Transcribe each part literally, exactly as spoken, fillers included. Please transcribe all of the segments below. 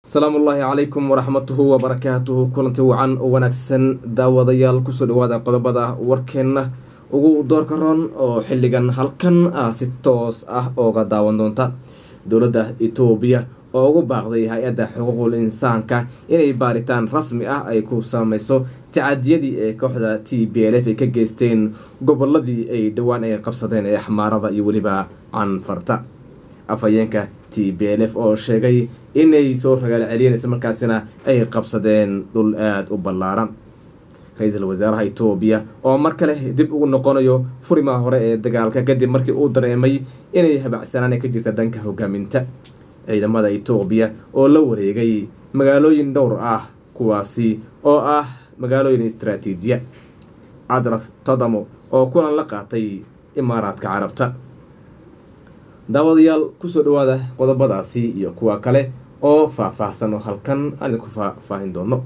السلام الله عليكم ورحمته وبركاته كلنتي وعن ونكسن داوديال كسو دوادا قodobada warkeena ugu door karoon oo xilligan halkan ah si toos ah ooga daawan doonta dawladda Itoobiya oo ugu baaqday hay'adda xuquuqul insaanka inay baaritaan rasmi ah ay ku saameyso tacadiyadii ee kooxda T B L F ay ka geysteen goboladii ay dhawaan ay qabsadeen ee xamaarada iyo waliba Canfarta afayeenka T B L F oo sheegay inay soo ragal celiyeen isla markaasina ay qabsadeen dhul aad u ballaaran ra'iisul wasaaraha Itoobiya oo mar kale dib ugu noqonayo furimaha hore ee dagaalka kadib markii uu dareemay inay habacsanaan ka jirta dhanka hogaaminta ciidamada Itoobiya oo la wareegay magaalooyin dhowr ah kuwaasi oo ah magaalooyin istiraatiijiya Adras Tadamo oo kulan la qaatay Imaaraadka Carabta daawadayaal kusoo dhawaada qodobadaasi iyo kuwa kale oo faahfaahsan oo halkan aan ku faahfaahin doono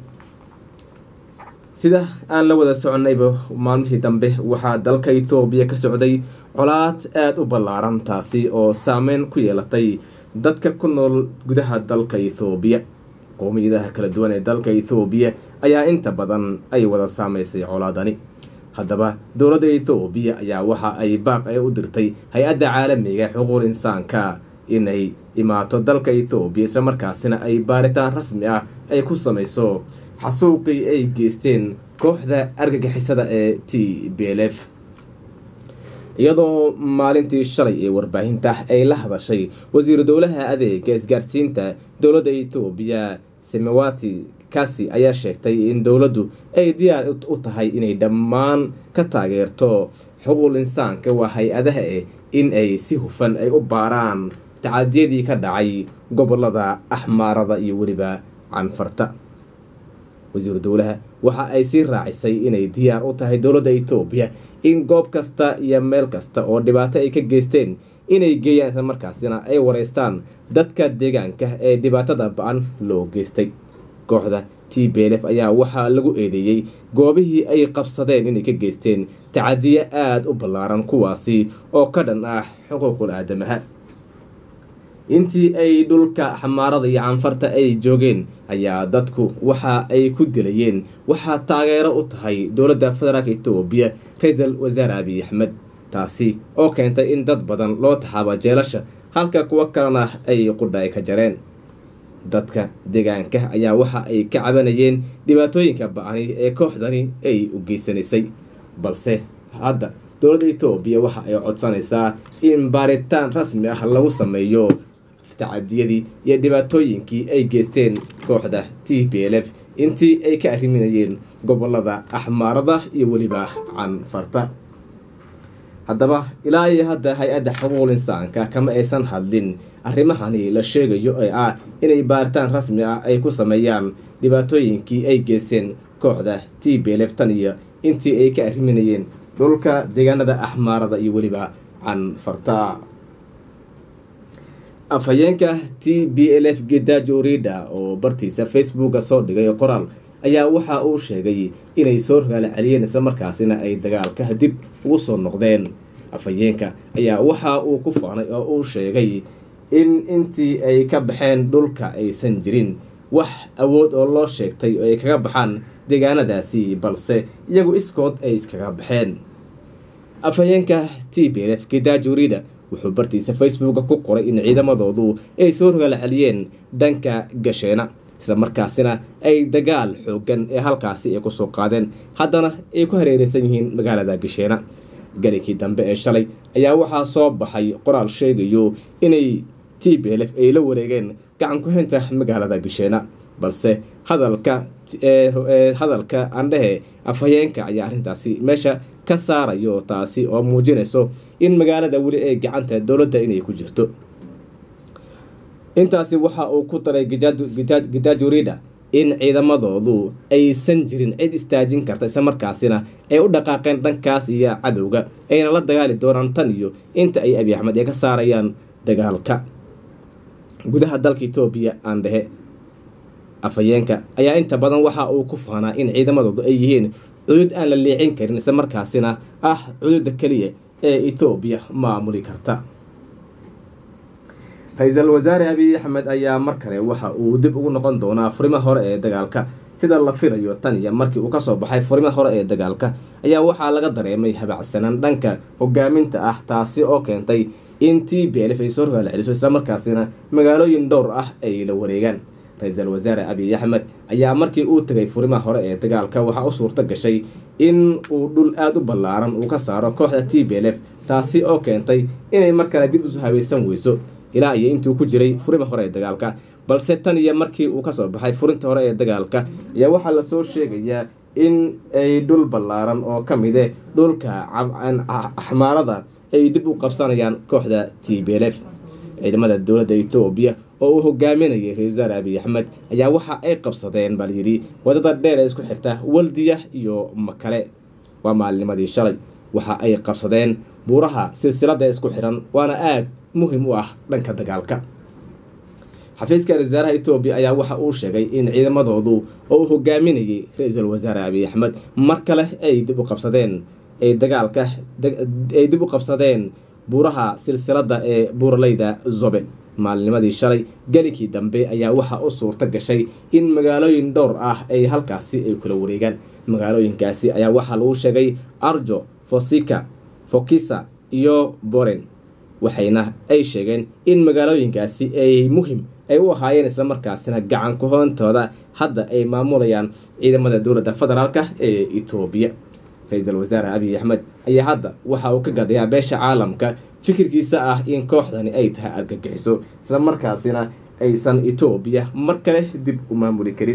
sida aan la wada soconayba maalmihii dambe waxaa dalka Itoobiya ka socday colaad aad u ballaaran taasi oo saameyn ku yeelatay dadka ku nool gudaha dalka Itoobiya qowmiyadaha kala duwan ee dalka Itoobiya ayaa inta badan ay wada saameysay colaadani haddaba dawladda Itoobiya ayaa waxa ay baaq ay u dirtay hay'adda caalamiga ee xuquuqul insaanka inay imaato dalka Itoobiya isla markaasina ay baaritaan rasmi ah ay ku sameyso xasuuqii ay geysteen kooxda argagixisada ee T B L F iyadoo maalintii shalay ee warbaahinta ay la hadashay wasiir dowlaha adeega isgaarsiinta dawladda Itoobiya Semawati kaasi ayaa sheegtay in dawladdu ay diyaar u tahay inay dhammaan ka taageerto xuquuqul insaanka waa hay'adaha in ay si hufan ay u baaraan tacadiyadii ka dhacay gobolada Axmaarada iyo waliba Canfarta wasiir dowlaha waxa ay si raacisay inay diyaar u tahay dawladda Itoobiya in goob kasta iyo meel kasta oo dhibaato ay ka geysteen inay geeyaan isla markaasina ay wareystaan dadka deegaanka ee dhibaatada ba'an loo geystay kooxda T B L F ayaa waxaa lagu eedeeyay goobihii ay qabsadeen inay ka geysteen tacadiye aad u ballaaran kuwaasi oo ka dhan ah xuquuqul aadamaha intii ay dhulka xamaarada iyo Canfarta ay joogeen ayaa dadku waxa ay ku dilayeen waxa taageero u tahay dawladda federaalka Itoobiya ra'iisul wasaare Abiy Ahmed taasi oo keentay in dad badan loo taxaabo jeelasha halka kuwa kalena ay qudhay ka jareen dadka deegaanka ayaa waxa ay ka cabanayeen dhibaatooyinka ba'ani ee kooxdani ay u geysanaysay balse hadda dawladda Itoobiya waxa ay codsanaysaa in baaritaan rasmi ah lagu sameeyo tacadiyadii iyo dhibaatooyinkii ay geysteen kooxda T B L F intii ay ka arriminayeen gobolada Axmaarada iyo waliba Canfarta haddaba ilaa iyo hadda hay'adda xuquuqul insaanka kama aysan hadlin arrimahani la sheegayo ee ah inay baaritaan rasmi ah ay ku sameeyaan dhibaatooyinkii ay geysteen kooxda T B L F tan iyo intii ay ka arriminayeen dhulka deegaanada Axmaarada iyo waliba Canfarta afayeenka T B L F Getachew Reda oo bartiisa Facebook soo dhigay qoraal ayaa waxa uu sheegay inay soo ragal celiyeen isla markaasina ay dagaalka dib ugu soo noqdeen afayeenka ayaa waxa uu ku faanay oo uu sheegay in intii ay ka baxeen dhulka aysan jirin wax awood oo loo sheegtay oo ay kaga baxaan deegaanadaasi balse iyagu iskood ay iskaga baxeen afayeenka T B L F Getachew Reda wuxuu bartiisa Facebook ku qoray in ciidamadoodu ay soo ragal celiyeen dhanka Gasheena isla markaasina ay dagaal xoogan ee halkaasi ay ku soo qaadeen haddana ay ku hareeraysan yihiin magaalada Gasheena galikii dambe ee shalay ayaa waxaa soo baxay qoraal sheegayo inay T B L F ay la wareegeen gacan ku haynta magaalada Gasheena balse hadalka ee hadalka andhahe afayeenka ayaa arrintaasi meesha ka saarayo taasi oo muujinayso in magaalada wali ay gacanta dawladda inay ku jirto intaasi waxa uu ku daray Getachew Reda in ciidamadoodu aysan jirin cid istaajin karta isla markaasina ay u dhaqaaqeen dhankaas iyo cadowga ayna la dagaali doonaan tan iyo inta ay Abiy Ahmed ay ka saarayaan dagaalka gudaha dalka Itoobiya aan dhahe afayeenka ayaa inta badan waxa uu ku faanaa in ciidamadoodu ay yihiin cudud aan la leexin karin isla markaasina ah cududda kaliya ee Itoobiya maamuli karta ra-iisul wasaare abiy axmed ayaa mar kale waxa uu dib ugu noqon doonaa furima hore ee dagaalka sida la filayo tan iyo markii uu kasoo baxay furima hore ee dagaalka ayaa waxaa laga dareemay habacsanaan dhanka hogaaminta ah taasi oo keentay in t b l f ay soo rogaal celiso islamarkaasina magaalooyin dhowr ah ay la wareegaan. ra-iisul wasaare abiy axmed ayaa markii uu tagay furima hore ee dagaalka waxaa u suurta gashay in uu dhul aada u ballaaran uu ka saaro kooxda t b l f taasi oo keentay inay mar kale dib isu habaysan weyso ilaa iyo intuu ku jiray furima hore ee dagaalka. balse tan iyo markii uu kasoo baxay furinta hore ee dagaalka ayaa waxaa lasoo sheegayaa in ay dhul ballaaran oo ka mide dhulka axmaarada ay dib u qabsanayaan kooxda t b l f. ciidamada dowladda etoobiya oo uu hogaaminayay ra-iisul wasaare abiy axmed ayaa waxa ay qabsadeen baa layidhi wadada dheer ee isku xirta waldiya iyo makale. waa maalinimadii shalay waxa ay qabsadeen buuraha silsilada isku xiran waana aada muhiim u ah dhanka dagaalka. xafiiska ra-isul wasaaraha etoobiya ayaa waxa uu sheegay in ciidamadoodu oo uu hogaaminayay ra-iisul wasaare abiy axmed mar kale ay dib u qabsadeen ay dagaalka ay dib u qabsadeen buuraha silsilada ee buuraleyda zobel. maalinimadii shalay galikii dambe ayaa waxa u suurta gashay in magaalooyin dhowr ah ay halkaasi ay kula wareegaan. magaalooyinkaasi ayaa waxaa lagu sheegay arjo, fosika, fokisa iyo boren waxayna ay sheegeen in magaalooyinkaasi ay muhiim ay u ahaayeen islamarkaasina gacan ku-hoontooda hadda ay maamulayaan ciidamada dowladda federaalka ee etoobiya. ra-iisul wasaare abiy axmed ayaa hadda waxa uu ka gadayaa beesha caalamka fikirkiisa ah in kooxdani ay tahay argagixiso islamarkaasina aysan etoobiya mar kale dib u maamuli karin.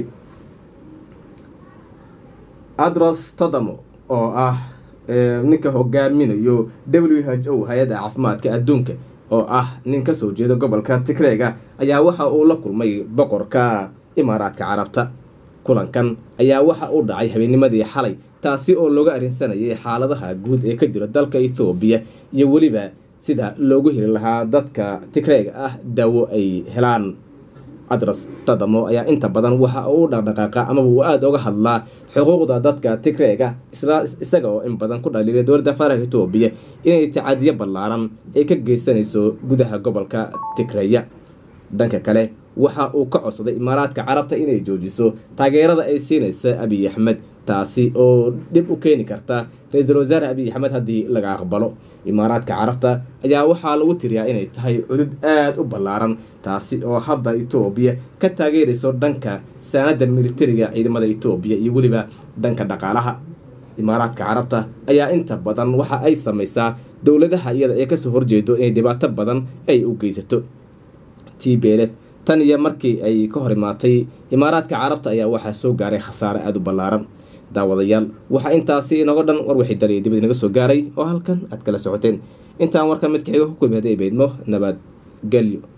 adros todamo oo ah ninka hogaaminayo w h o hay-adda caafimaadka adduunka oo ah nin kasoo jeeda gobolka tigreega ayaa waxa uu la kulmay boqorka imaaraadka carabta. kulankan ayaa waxa uu dhacay habeennimadii xalay taasi oo looga arrinsanayay xaaladaha guud ee ka jira dalka etoobiya iyo weliba sida loogu heli lahaa dadka tigreega ah daawo ay helaan. adros todamo ayaa inta badan waxa uu dhaqdhaqaaqa amaba uu aada uga hadlaa xuquuqda dadka tigreega isaga oo in badan ku dhaliilay dowladda federaalka etoobiya inay tacadiyo ballaaran ay ka geysanayso gudaha gobolka tigreeya. dhanka kale waxa uu ka codsaday imaaraadka carabta inay joojiso taageerada ay siinaysa abiy axmed taasi oo dhib u keeni karta ra-iisul wasaare abiy axmed haddii laga aqbalo. imaaraadka carabta ayaa waxaa lagu tiriyaa inay tahay cudud aada u ballaaran taasi oo hadda etoobiya ka taageerayso dhanka saanada militariga ciidamada etoobiya iyo weliba dhanka dhaqaalaha. imaaraadka carabta ayaa inta badan waxa ay samaysaa dowladaha iyada ee kasoo horjeedo inay dhibaato badan ay u geysato. t b l f tan iyo markii ay ka hor imaatay imaaraadka carabta ayaa waxaa soo gaaray khasaare aada u ballaaran. daawadayaal waxaa intaasi inooga dhan war wixii daliyay dibad inaga soo gaaray oo halkan aad kala socoteen. intaan warka midka xiga ku kulmi haday baydmo nabad gelyo.